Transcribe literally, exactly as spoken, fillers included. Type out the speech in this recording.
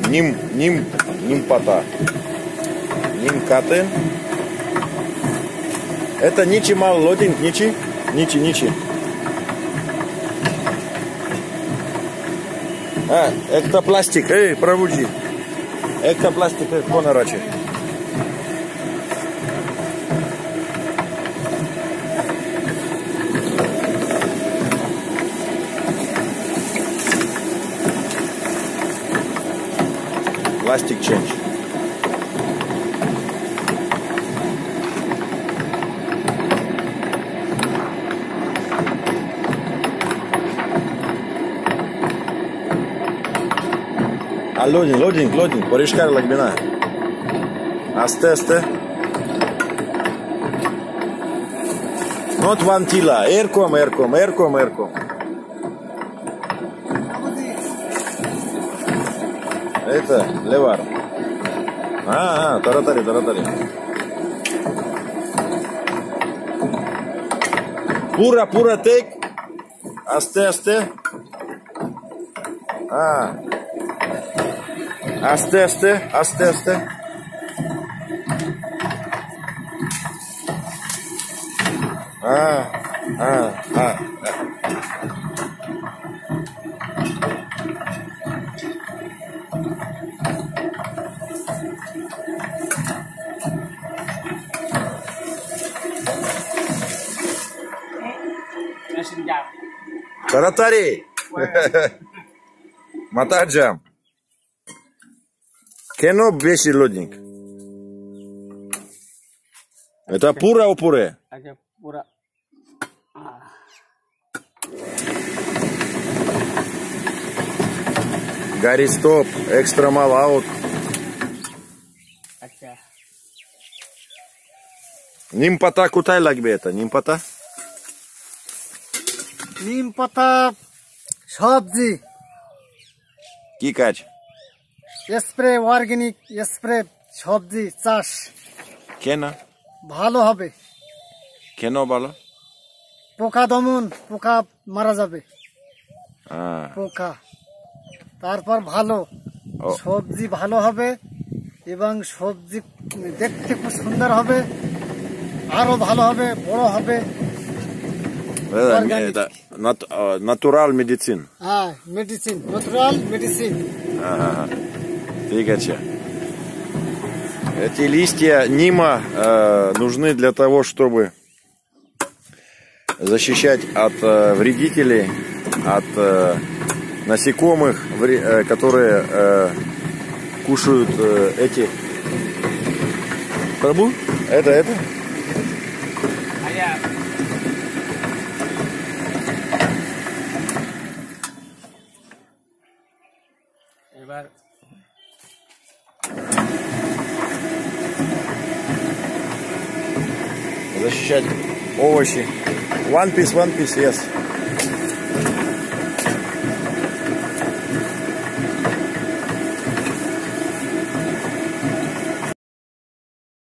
Ним, ним, нимпата. Нимкатен. Это ничи мал лодинг, ничи, ничи, ничи. А, это пластик, эй, пробуди. Это пластик, это понарачи. Plastic change. Ah, loading, loading, loading. Por iscar la gbina. Aste, aste. Not one tila. Aircom, aircom, aircom, aircom. Это левар. А, а, таратари, таратари. Пура, пура тек. Асте, асте. А. Асте, асте, асте, асте. А, а, а. Таратари. Матаджам. Кено беши лодинг. Это пура о пуре? Это пура. Гарри стоп, экстра мал аут. Нимпата кутай লাগবে это, нимпата? नीमपता सब्जी কি কাজ spray organic spray সবজি চাষ কেন ভালো হবে কেন ভালো পোকা দমন পোকা মারা যাবে হ্যাঁ পোকা তারপর ভালো সবজি ভালো হবে এবং সবজি দেখতে খুব সুন্দর হবে আরো ভালো হবে বড় হবে Это натурал медицин. А, медицин, натурал медицин. Ага. Фигача. Эти листья нима э, нужны для того, чтобы защищать от э, вредителей, от э, насекомых, э, которые э, кушают э, эти. Пробу? Это, это? А я. Защищать овощи. One piece, one piece, yes.